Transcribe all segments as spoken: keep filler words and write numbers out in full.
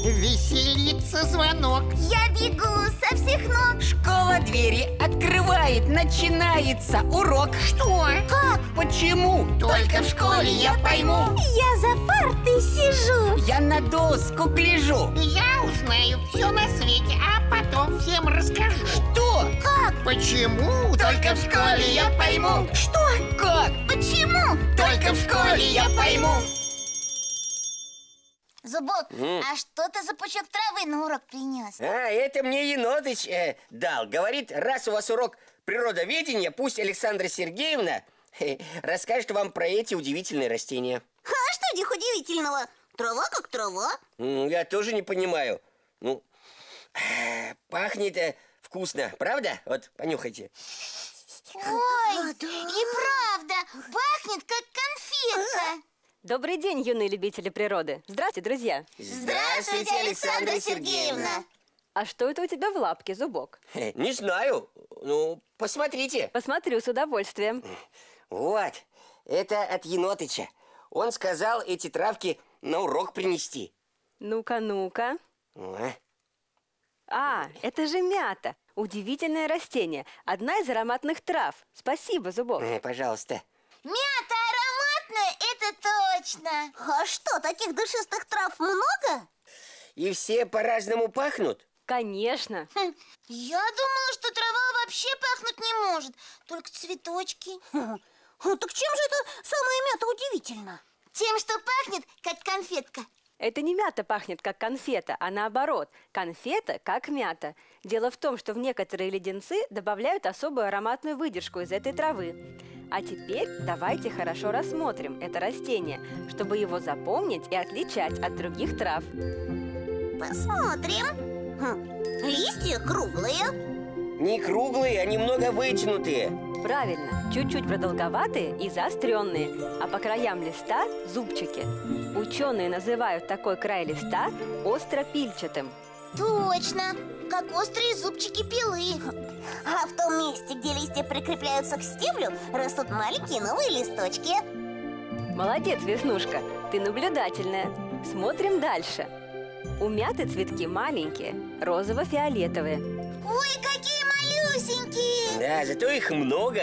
Веселится звонок. Я бегу со всех ног. Школа двери открывает, начинается урок. Что? Как? Почему? Только в школе я пойму. Я за партой сижу. Я на доску гляжу. Я узнаю все на свете, а потом всем расскажу. Что? Как? Почему? Только в школе я пойму. Что? Как? Почему? Только в школе я пойму. Зубок, М. а что ты за пучок травы на урок принес? А, это мне Енотыч э, дал. Говорит, раз у вас урок природоведения, пусть Александра Сергеевна э, расскажет вам про эти удивительные растения. А что в них удивительного? Трава как трава. М, Я тоже не понимаю. Ну, э, пахнет э, вкусно, правда? Вот, понюхайте. Ой, и правда, пахнет как конфетка. Добрый день, юные любители природы. Здравствуйте, друзья. Здравствуйте, Александра Сергеевна. А что это у тебя в лапке, Зубок? Э, Не знаю. Ну, посмотрите. Посмотрю с удовольствием. Вот, это от Енотыча. Он сказал эти травки на урок принести. Ну-ка, ну-ка. О, А, это же мята. Удивительное растение. Одна из ароматных трав. Спасибо, Зубок. э, пожалуйста. Мята ароматная, это точно. А что, таких душистых трав много? И все по-разному пахнут? Конечно. Хм, я думала, что трава вообще пахнуть не может, только цветочки. Так чем же это самая мята удивительна? Тем, что пахнет как конфетка. Это не мята пахнет, как конфета, а наоборот. Конфета, как мята. Дело в том, что в некоторые леденцы добавляют особую ароматную выдержку из этой травы. А теперь давайте хорошо рассмотрим это растение, чтобы его запомнить и отличать от других трав. Посмотрим. Хм, листья круглые. Не круглые, а немного вытянутые. Правильно, чуть-чуть продолговатые и заостренные, а по краям листа зубчики. Ученые называют такой край листа остропильчатым. Точно, как острые зубчики пилы. А в том месте, где листья прикрепляются к стеблю, растут маленькие новые листочки. Молодец, Веснушка, ты наблюдательная. Смотрим дальше. У мяты цветки маленькие, розово-фиолетовые. Ой, какие малюсенькие! Да, зато их много.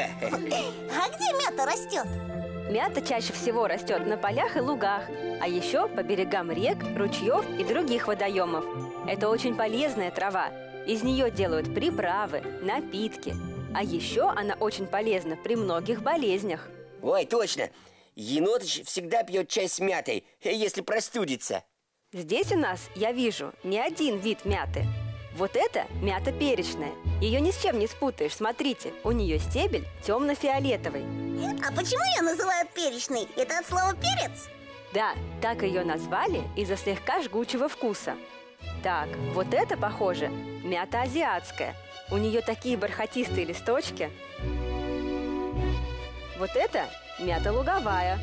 А где мята растет? Мята чаще всего растет на полях и лугах, а еще по берегам рек, ручьев и других водоемов. Это очень полезная трава. Из нее делают приправы, напитки. А еще она очень полезна при многих болезнях. Ой, точно. Енотыч всегда пьет чай с мятой, если простудится. Здесь у нас, я вижу, не один вид мяты. Вот это мята перечная. Ее ни с чем не спутаешь. Смотрите, у нее стебель темно-фиолетовый. А почему ее называют перечной? Это от слова перец? Да, так ее назвали из-за слегка жгучего вкуса. Так, вот это, похоже, мята азиатская. У нее такие бархатистые листочки. Вот это мята луговая.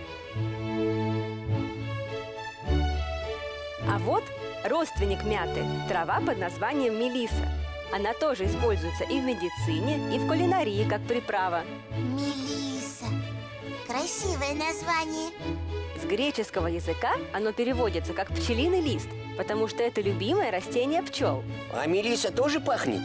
А вот родственник мяты – трава под названием мелиса. Она тоже используется и в медицине, и в кулинарии как приправа. Мелиса. Красивое название. С греческого языка оно переводится как пчелиный лист, потому что это любимое растение пчел. А мелиса тоже пахнет?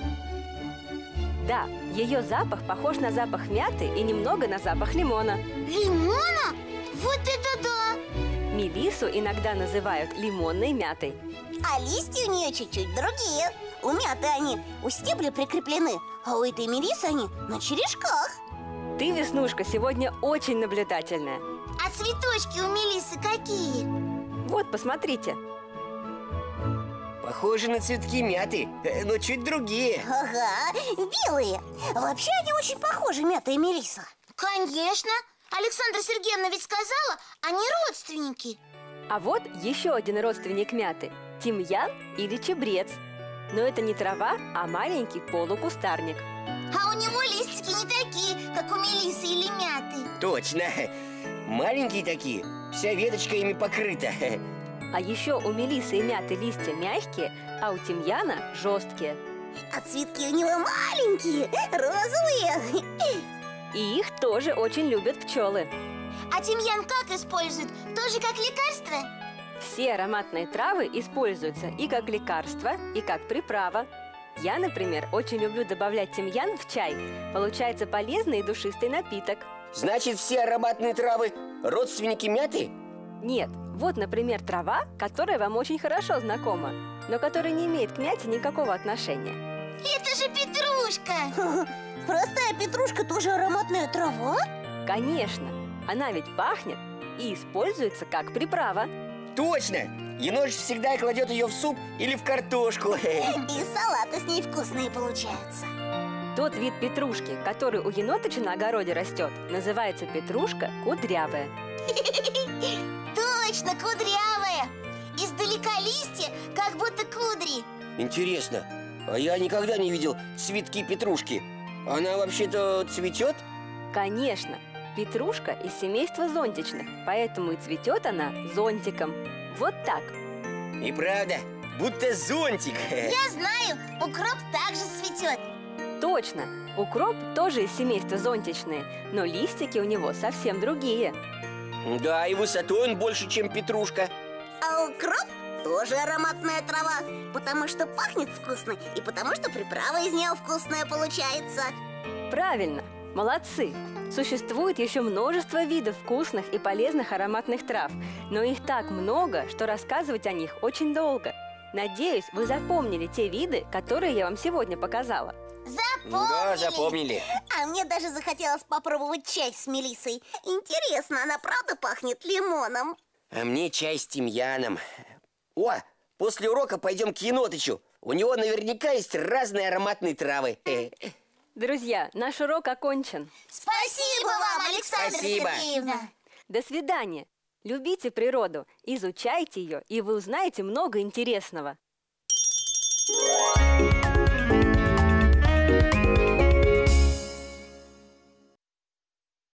Да, ее запах похож на запах мяты и немного на запах лимона. Лимона? Вот это да! Мелису иногда называют лимонной мятой. А листья у нее чуть-чуть другие. У мяты они у стебля прикреплены, а у этой мелисы они на черешках. Ты, Веснушка, сегодня очень наблюдательная. А цветочки у мелисы какие? Вот, посмотрите. Похожи на цветки мяты, э, но чуть другие. Ага, белые. Вообще они очень похожи, мята и мелиса. Конечно. Александра Сергеевна ведь сказала, они родственники. А вот еще один родственник мяты – тимьян или чебрец. Но это не трава, а маленький полукустарник. А у него листики не такие, как у мелисы или мяты. Точно. Маленькие такие, вся веточка ими покрыта. А еще у мелисы и мяты листья мягкие, а у тимьяна жесткие. А цветки у него маленькие, розовые. И их тоже очень любят пчелы. А тимьян как используют? Тоже как лекарство? Все ароматные травы используются и как лекарство, и как приправа. Я, например, очень люблю добавлять тимьян в чай. Получается полезный и душистый напиток. Значит, все ароматные травы родственники мяты? Нет, вот, например, трава, которая вам очень хорошо знакома, но которая не имеет к мяте никакого отношения. Это же петрушка! Простая петрушка тоже ароматная трава? Конечно, она ведь пахнет и используется как приправа. Точно! Енош всегда кладет ее в суп или в картошку. И салаты с ней вкусные получаются. Тот вид петрушки, который у еноточа на огороде растет, называется петрушка кудрявая. Точно, кудрявая! Издалека листья, как будто кудри. Интересно, а я никогда не видел цветки петрушки. Она вообще-то цветет? Конечно, петрушка из семейства зонтичных, поэтому и цветет она зонтиком. Вот так. И правда, будто зонтик. Я знаю, укроп также цветет. Точно, укроп тоже из семейства зонтичные, но листики у него совсем другие. Да, и высотой он больше, чем петрушка. А укроп тоже ароматная трава, потому что пахнет вкусно и потому что приправа из нее вкусная получается. Правильно, молодцы! Существует еще множество видов вкусных и полезных ароматных трав, но их так много, что рассказывать о них очень долго. Надеюсь, вы запомнили те виды, которые я вам сегодня показала. Запомнили! Да, запомнили. А мне даже захотелось попробовать чай с мелиссой. Интересно, она правда пахнет лимоном? А мне чай с тимьяном. О, после урока пойдем к енотычу. У него наверняка есть разные ароматные травы. Друзья, наш урок окончен. Спасибо вам, Александра Спасибо. Сергеевна! До свидания! Любите природу, изучайте ее, и вы узнаете много интересного.